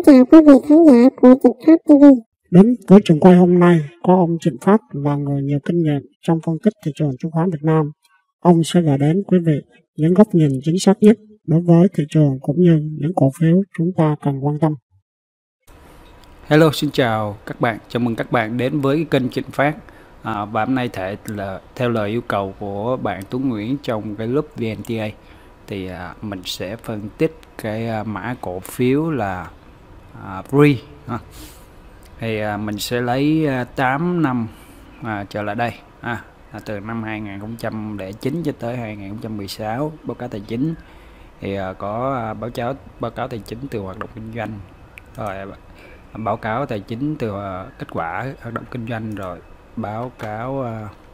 chào quý vị khán giả của Trịnh Phát TV. Đến với trường quay hôm nay có ông Trịnh Phát là người nhiều kinh nghiệm trong phân tích thị trường chứng khoán Việt Nam. Ông sẽ gửi đến quý vị những góc nhìn chính xác nhất đối với thị trường cũng như những cổ phiếu chúng ta cần quan tâm. Hello, xin chào các bạn, chào mừng các bạn đến với kênh Trịnh Phát. Và hôm nay theo lời yêu cầu của bạn Tuấn Nguyễn trong cái group VNTA thì mình sẽ phân tích cái mã cổ phiếu là Free. Thì mình sẽ lấy 8 năm trở lại đây, từ năm 2009 cho tới 2016 báo cáo tài chính, thì có báo cáo tài chính từ hoạt động kinh doanh, rồi báo cáo tài chính từ kết quả hoạt động kinh doanh, rồi báo cáo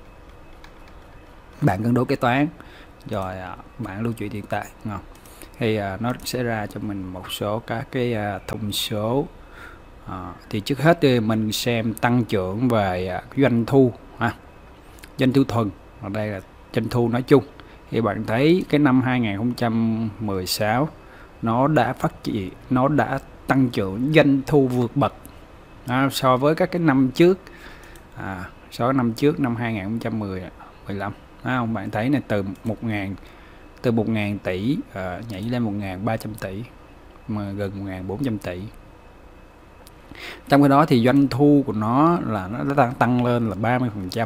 bảng cân đối kế toán, rồi bảng lưu trữ tiền tệ. Thì nó sẽ ra cho mình một số các cái thông số. Thì trước hết thì mình xem tăng trưởng về doanh thu, doanh thu thuần, ở đây là doanh thu nói chung. Thì bạn thấy cái năm 2016 nó đã phát triển, nó đã tăng trưởng doanh thu vượt bậc so với các cái năm trước, so với năm trước, năm 2015. Không, bạn thấy này, từ 1.000 tỷ nhảy lên 1.300 tỷ, mà gần 1.400 tỷ. Trong cái đó thì doanh thu của nó là nó đã tăng lên là 30%.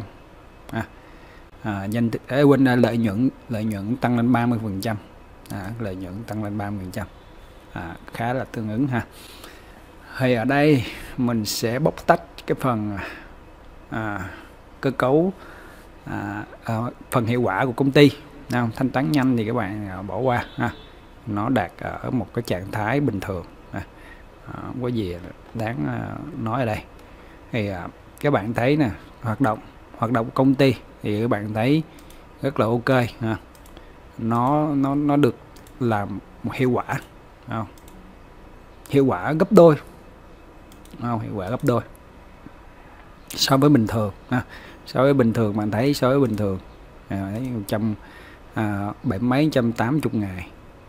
Lợi nhuận tăng lên 30%. Lợi nhuận tăng lên 30%. Khá là tương ứng ha. Thì ở đây mình sẽ bóc tách cái phần cơ cấu, phần hiệu quả của công ty. Thanh toán nhanh thì các bạn bỏ qua, nó đạt ở một cái trạng thái bình thường, không có gì đáng nói ở đây. Thì các bạn thấy nè, hoạt động công ty thì các bạn thấy rất là ok, nó được làm một hiệu quả, hiệu quả gấp đôi, hiệu quả gấp đôi so với bình thường. So với bình thường, bạn thấy so với bình thường thấy 180 ngày,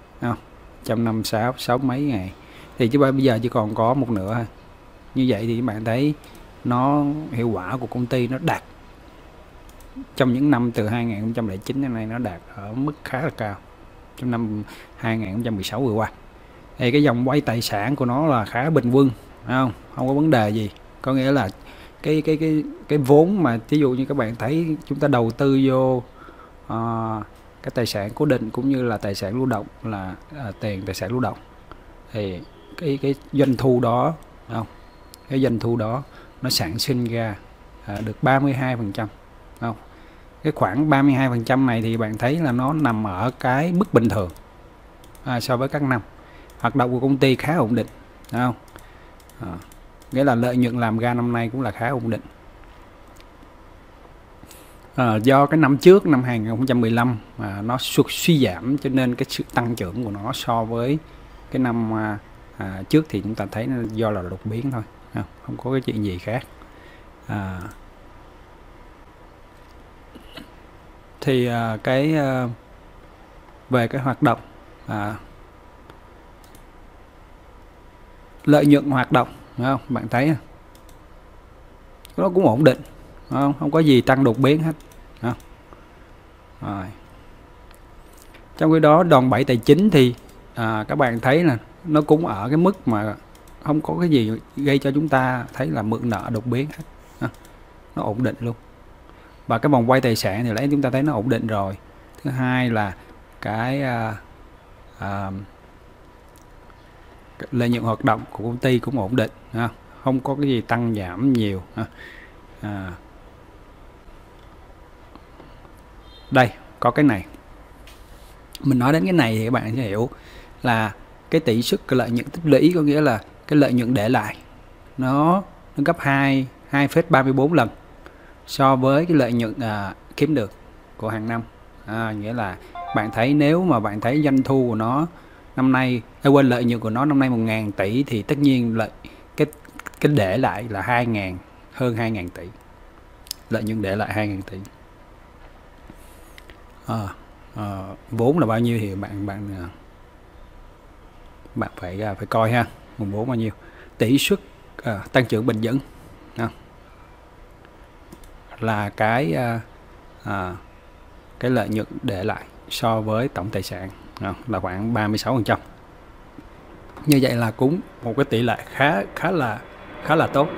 156 mấy ngày, thì chứ bây giờ chỉ còn có một nửa thôi. Như vậy thì các bạn thấy nó hiệu quả của công ty nó đạt trong những năm từ 2009 đến nay, nó đạt ở mức khá là cao. Trong năm 2016 vừa qua thì cái dòng quay tài sản của nó là khá bình quân, không có vấn đề gì. Có nghĩa là cái vốn mà ví dụ như các bạn thấy chúng ta đầu tư vô cái tài sản cố định cũng như là tài sản lưu động, là tài sản lưu động, thì cái doanh thu đó, cái doanh thu đó nó sản sinh ra được 32%, cái khoảng 32% này thì bạn thấy là nó nằm ở cái mức bình thường so với các năm. Hoạt động của công ty khá ổn định, nghĩa là lợi nhuận làm ra năm nay cũng là khá ổn định. Do cái năm trước, năm 2015 nó suy giảm, cho nên cái sự tăng trưởng của nó so với cái năm trước thì chúng ta thấy nó do là đột biến thôi, không có cái chuyện gì khác. Thì về cái hoạt động, lợi nhuận hoạt động, bạn thấy nó cũng ổn định, không có gì tăng đột biến hết. Rồi. Trong khi đó đòn bẩy tài chính thì các bạn thấy là nó cũng ở cái mức mà không có cái gì gây cho chúng ta thấy là mượn nợ đột biến hết, nó ổn định luôn. Và cái vòng quay tài sản thì lấy chúng ta thấy nó ổn định rồi. Thứ hai là cái lợi nhuận hoạt động của công ty cũng ổn định, không có cái gì tăng giảm nhiều. Đây có cái này, mình nói đến cái này thì các bạn sẽ hiểu là cái tỷ suất lợi nhuận tích lũy, có nghĩa là cái lợi nhuận để lại nó gấp 2,34 lần so với cái lợi nhuận kiếm được của hàng năm. Nghĩa là bạn thấy, nếu mà bạn thấy doanh thu của nó năm nay, lợi nhuận của nó năm nay 1.000 tỷ thì tất nhiên cái để lại là hơn 2.000 tỷ, lợi nhuận để lại 2.000 tỷ. Vốn là bao nhiêu thì bạn phải coi ha. nguồn vốn bao nhiêu, tỷ suất tăng trưởng bền vững là cái lợi nhuận để lại so với tổng tài sản là khoảng 36%. Như vậy là cũng một cái tỷ lệ khá là tốt.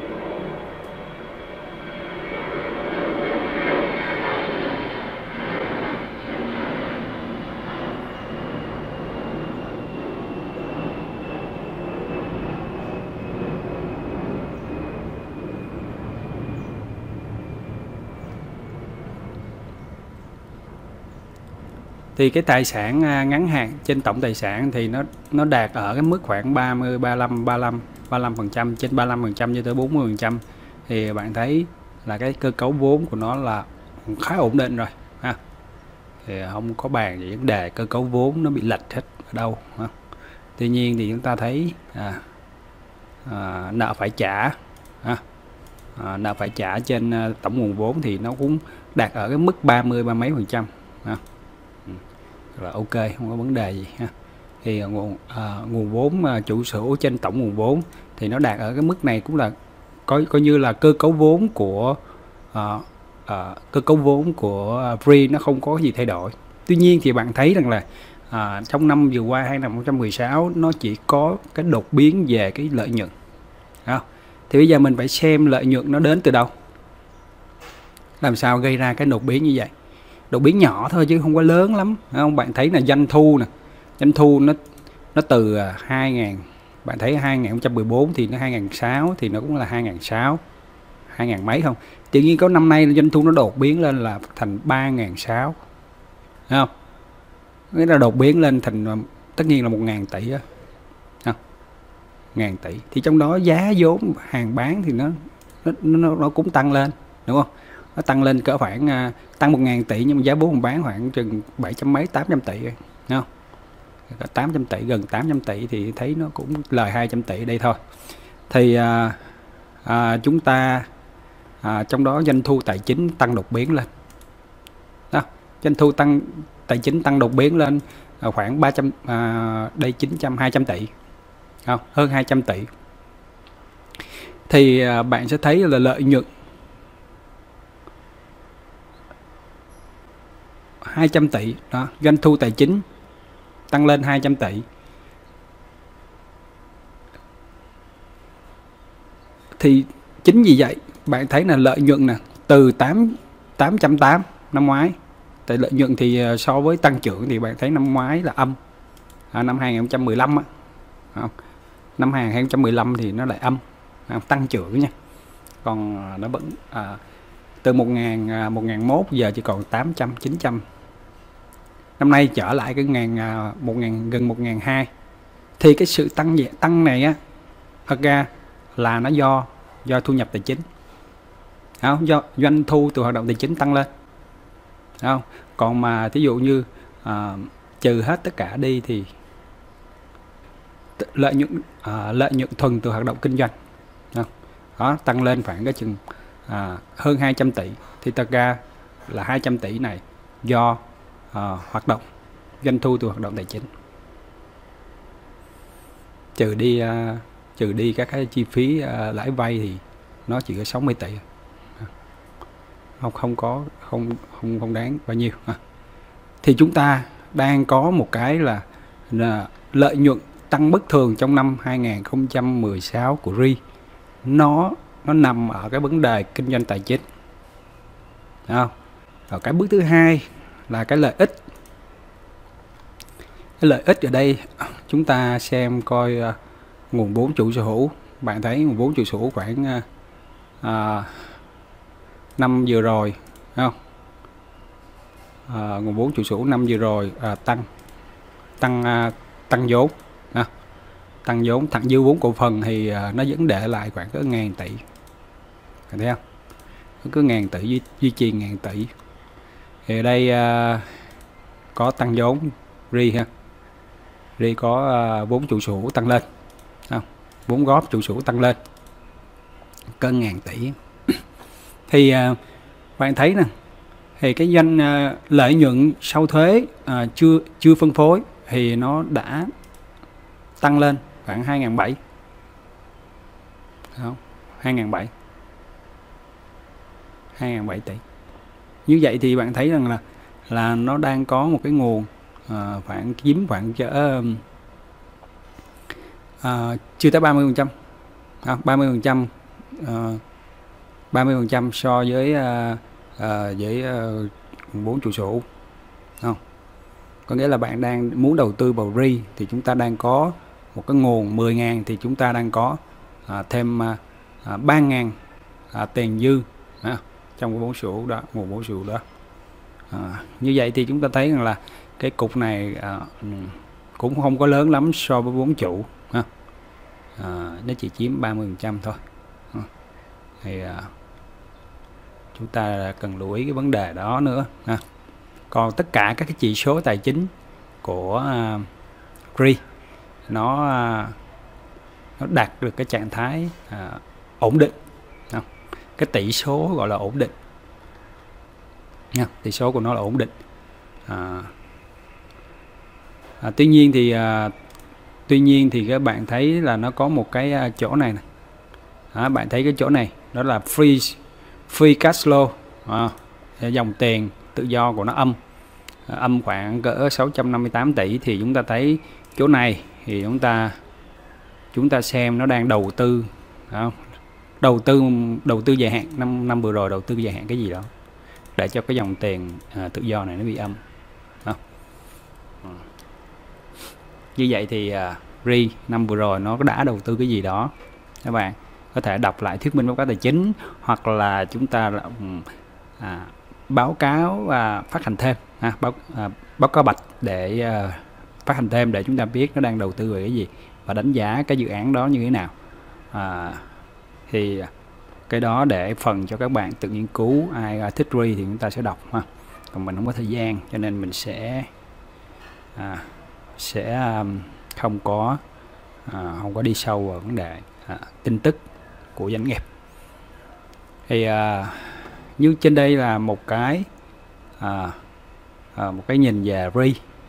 Thì cái tài sản ngắn hạn trên tổng tài sản thì nó đạt ở cái mức khoảng 30, 35% trên 35% cho tới 40%. Thì bạn thấy là cái cơ cấu vốn của nó là khá ổn định rồi ha. Thì không có bàn về vấn đề cơ cấu vốn nó bị lệch hết ở đâu ha. Tuy nhiên thì chúng ta thấy nợ phải trả nợ phải trả trên tổng nguồn vốn thì nó cũng đạt ở cái mức 30 mấy % ha. Là ok, không có vấn đề gì ha. Thì nguồn vốn chủ sở hữu trên tổng nguồn vốn thì nó đạt ở cái mức này cũng là coi như là cơ cấu vốn của Free nó không có gì thay đổi. Tuy nhiên thì bạn thấy rằng là trong năm vừa qua 2016 nó chỉ có cái đột biến về cái lợi nhuận. Thì bây giờ mình phải xem lợi nhuận nó đến từ đâu, làm sao gây ra cái đột biến như vậy. Đột biến nhỏ thôi chứ không có lớn lắm, không? Bạn thấy là doanh thu nè, doanh thu nó từ 2000, bạn thấy 2014 thì nó 2006 thì nó cũng là 2000 mấy không. Tự nhiên có năm nay doanh thu nó đột biến lên là thành 3006, không? Cái là đột biến lên thành tất nhiên là 1000 tỷ á, 1000 tỷ. Thì trong đó giá vốn hàng bán thì nó cũng tăng lên, đúng không? Nó tăng lên cỡ khoảng tăng 1000 tỷ nhưng mà giá vốn bán khoảng chừng 700 mấy 800 tỷ rồi, đúng không? 800 tỷ, gần 800 tỷ thì thấy nó cũng lời 200 tỷ đây thôi. Thì chúng ta trong đó doanh thu tài chính tăng đột biến lên. Doanh thu tài chính tăng đột biến lên khoảng 300 đây 200 tỷ. Không, hơn 200 tỷ. Thì bạn sẽ thấy là lợi nhuận 200 tỷ đó, doanh thu tài chính tăng lên 200 tỷ. Thì chính vì vậy bạn thấy là lợi nhuận nè, từ 880 năm ngoái, tại lợi nhuận thì so với tăng trưởng thì bạn thấy năm ngoái là âm, năm 2015 á, năm 2015 thì nó lại âm, tăng trưởng nha. Còn nó vẫn từ 1001 giờ chỉ còn 800 900. Năm nay trở lại cái gần 1200. Thì cái sự tăng này á, thật ra là nó do thu nhập tài chính, không? Do doanh thu từ hoạt động tài chính tăng lên, không? Còn mà thí dụ như trừ hết tất cả đi thì lợi nhuận thuần từ hoạt động kinh doanh đó tăng lên khoảng cái chừng hơn 200 tỷ. Thì thật ra là 200 tỷ này do hoạt động doanh thu từ hoạt động tài chính, trừ đi các cái chi phí lãi vay thì nó chỉ có 60 tỷ, không đáng bao nhiêu. Thì chúng ta đang có một cái là lợi nhuận tăng bất thường trong năm 2016 của RI, nó nằm ở cái vấn đề kinh doanh tài chính, không? Rồi cái bước thứ hai là cái lợi ích. Cái lợi ích ở đây chúng ta xem coi nguồn vốn chủ sở hữu. Bạn thấy nguồn vốn chủ sở hữu khoảng năm vừa rồi, không? Nguồn vốn chủ sở hữu năm vừa rồi tăng vốn, tăng vốn, thặng dư vốn cổ phần thì nó vẫn để lại khoảng có 1000 tỷ, thấy không? Cứ 1000 tỷ, duy trì 1000 tỷ. Thì ở đây có tăng vốn RI ha, RI có vốn chủ sở hữu tăng lên, không? Vốn góp chủ sở hữu tăng lên cỡ 1000 tỷ. Thì bạn thấy nè, thì cái lợi nhuận sau thuế chưa phân phối thì nó đã tăng lên khoảng 2.700, không 2.700 tỷ. Như vậy thì bạn thấy rằng là nó đang có một cái nguồn chiếm khoảng chưa tới 30%, 30% so với vốn chủ sở hữu, không? Có nghĩa là bạn đang muốn đầu tư vào RE thì chúng ta đang có một cái nguồn 10.000 thì chúng ta đang có thêm 3.000 tiền dư trong cái vốn sở hữu đó, nguồn vốn sở hữu đó. Như vậy thì chúng ta thấy rằng là cái cục này cũng không có lớn lắm so với vốn chủ, nó chỉ chiếm 30% thôi. Thì chúng ta cần lưu ý cái vấn đề đó nữa. Còn tất cả các cái chỉ số tài chính của RE nó đạt được cái trạng thái ổn định. Cái tỷ số gọi là ổn định nha, tỷ số của nó là ổn định. Tuy nhiên thì các bạn thấy là nó có một cái chỗ này, bạn thấy cái chỗ này đó là free cash flow, dòng tiền tự do của nó âm khoảng cỡ 658 tỷ. Thì chúng ta thấy chỗ này thì chúng ta xem nó đang đầu tư, đầu tư dài hạn, năm vừa rồi đầu tư dài hạn cái gì đó để cho cái dòng tiền tự do này nó bị âm. Như vậy thì RE năm vừa rồi nó đã đầu tư cái gì đó. Các bạn có thể đọc lại thuyết minh báo cáo tài chính, hoặc là chúng ta báo cáo phát hành thêm, báo cáo bạch để phát hành thêm để chúng ta biết nó đang đầu tư về cái gì và đánh giá cái dự án đó như thế nào. Thì cái đó để phần cho các bạn tự nghiên cứu. Ai thích RE thì chúng ta sẽ đọc ha. Còn mình không có thời gian cho nên mình sẽ không có đi sâu vào vấn đề tin tức của doanh nghiệp. Thì như trên đây là một cái nhìn về RE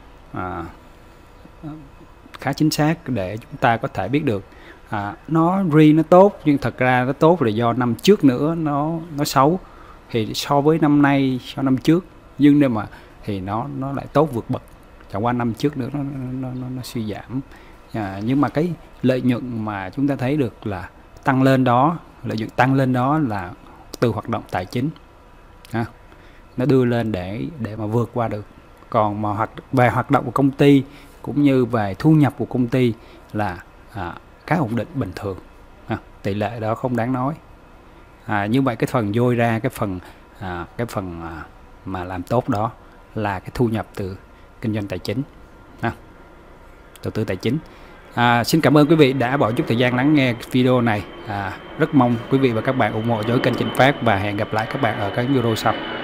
khá chính xác để chúng ta có thể biết được RE nó tốt, nhưng thật ra nó tốt là do năm trước nữa nó xấu. Thì so với năm nay, so năm trước, nhưng nếu mà thì nó lại tốt vượt bậc. Chẳng qua năm trước nữa nó suy giảm. Nhưng mà cái lợi nhuận mà chúng ta thấy được là tăng lên đó, lợi nhuận tăng lên đó là từ hoạt động tài chính, nó đưa lên để mà vượt qua được. Còn mà về hoạt động của công ty cũng như về thu nhập của công ty là khá ổn định bình thường, tỷ lệ đó không đáng nói. Như vậy cái phần dôi ra cái phần mà làm tốt đó là cái thu nhập từ kinh doanh tài chính, đầu tư tài chính. Xin cảm ơn quý vị đã bỏ chút thời gian lắng nghe video này. Rất mong quý vị và các bạn ủng hộ cho kênh Trịnh Phát và hẹn gặp lại các bạn ở các video sau.